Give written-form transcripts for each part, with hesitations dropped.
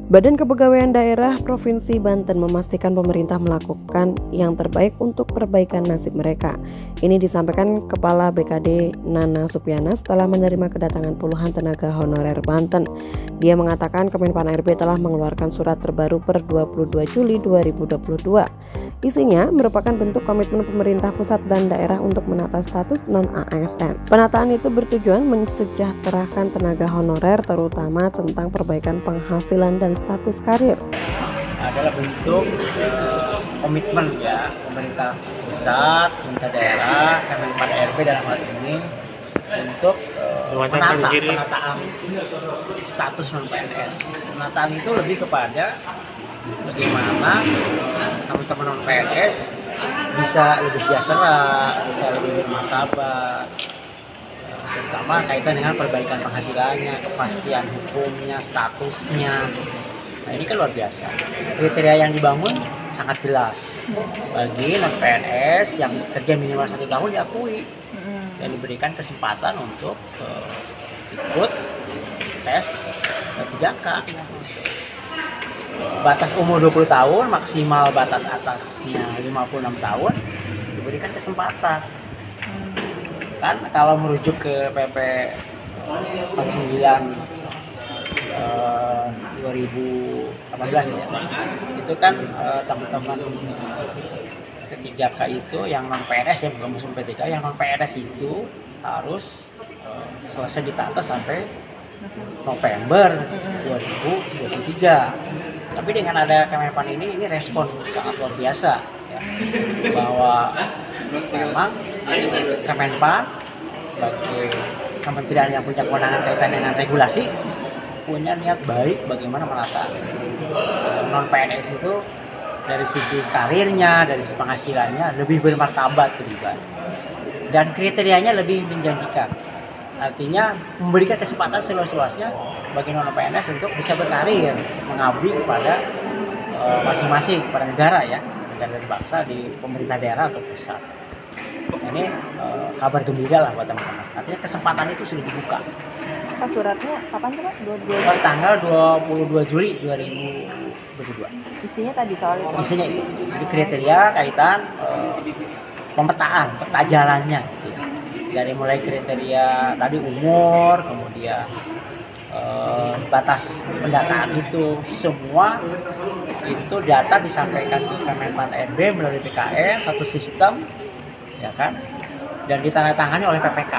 Badan Kepegawaian Daerah Provinsi Banten memastikan pemerintah melakukan yang terbaik untuk perbaikan nasib mereka. Ini disampaikan Kepala BKD Nana Supiana setelah menerima kedatangan puluhan tenaga honorer Banten. Dia mengatakan Kemenpan RB telah mengeluarkan surat terbaru per 22 Juli 2022. Isinya merupakan bentuk komitmen pemerintah pusat dan daerah untuk menata status non-ASN. Penataan itu bertujuan mensejahterakan tenaga honorer terutama tentang perbaikan penghasilan dan status karir. Adalah bentuk komitmen ya pemerintah pusat, pemerintah daerah, Kemenpan RB dalam hal ini untuk penataan status non PNS. Penataan itu lebih kepada bagaimana teman-teman non PNS bisa lebih sejahtera, bisa lebih bermartabat, terutama kaitan dengan perbaikan penghasilannya, kepastian hukumnya, statusnya. Nah, ini kan luar biasa. Kriteria yang dibangun sangat jelas. Bagi non PNS yang kerja minimal 1 tahun diakui dan diberikan kesempatan untuk ikut tes 3K. Batas umur 20 tahun, maksimal batas atasnya 56 tahun, diberikan kesempatan. Kan kalau merujuk ke PP 49 2018 ya, itu kan teman-teman P3K itu yang non PNS ya, bukan musim P3K, yang non PNS itu harus selesai ditata sampai November 2023. Tapi dengan ada Kemenpan ini respon sangat luar biasa ya, bahwa memang Kemenpan sebagai kementerian yang punya kewenangan kaitan dengan regulasi punya niat baik bagaimana menata non PNS itu dari sisi karirnya, dari sisi penghasilannya lebih bermartabat pribadi dan kriterianya lebih menjanjikan. Artinya memberikan kesempatan seluas-luasnya bagi non PNS untuk bisa berkarir, mengabdi kepada masing-masing kepada negara ya, dan dari bangsa di pemerintah daerah atau pusat. Ini kabar gembira lah buat teman-teman. Artinya kesempatan itu sudah dibuka. Pak, suratnya kapan tuh Pak? Tanggal 22 Juli 2022. Isinya tadi soal itu? Isinya itu. Jadi kriteria kaitan pemetaan, peta jalannya gitu ya. Dari mulai kriteria tadi umur, kemudian batas pendataan itu semua itu data disampaikan ke Kemenpan RB melalui PKN, satu sistem ya kan, dan ditandatangani oleh PPK.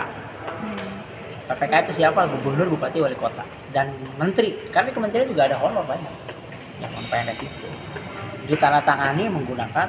PPK itu siapa? Gubernur, Bupati, Wali Kota, dan Menteri. Kami kementerian juga ada honor banyak yang non PNS itu. Ditandatangani menggunakan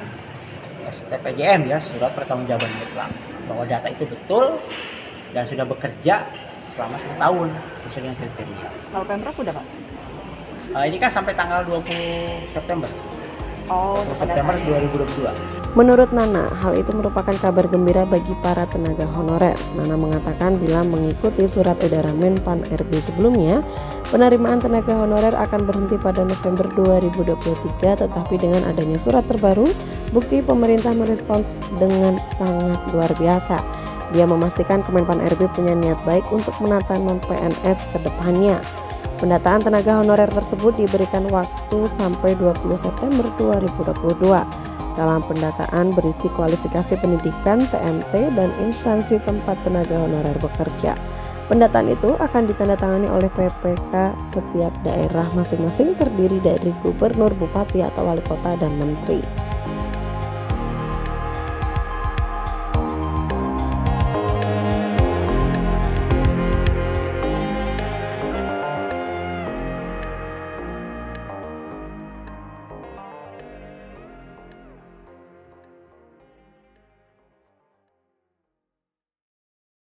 STPJM ya, surat pertanggungjawaban mutlak, bahwa data itu betul dan sudah bekerja selama 1 tahun sesuai dengan kriteria. Kalau Pemprov udah Pak? Ini kan sampai tanggal 20 September. Oh, September 2022. Menurut Nana, hal itu merupakan kabar gembira bagi para tenaga honorer. Nana mengatakan bila mengikuti surat edaran Menpan RB sebelumnya, penerimaan tenaga honorer akan berhenti pada November 2023, tetapi dengan adanya surat terbaru, bukti pemerintah merespons dengan sangat luar biasa. Dia memastikan Kemenpan RB punya niat baik untuk menata non-PNS ke depannya. Pendataan tenaga honorer tersebut diberikan waktu sampai 20 September 2022. Dalam pendataan berisi kualifikasi pendidikan, TMT, dan instansi tempat tenaga honorer bekerja. Pendataan itu akan ditandatangani oleh PPK setiap daerah masing-masing terdiri dari gubernur, bupati, atau wali kota, dan menteri.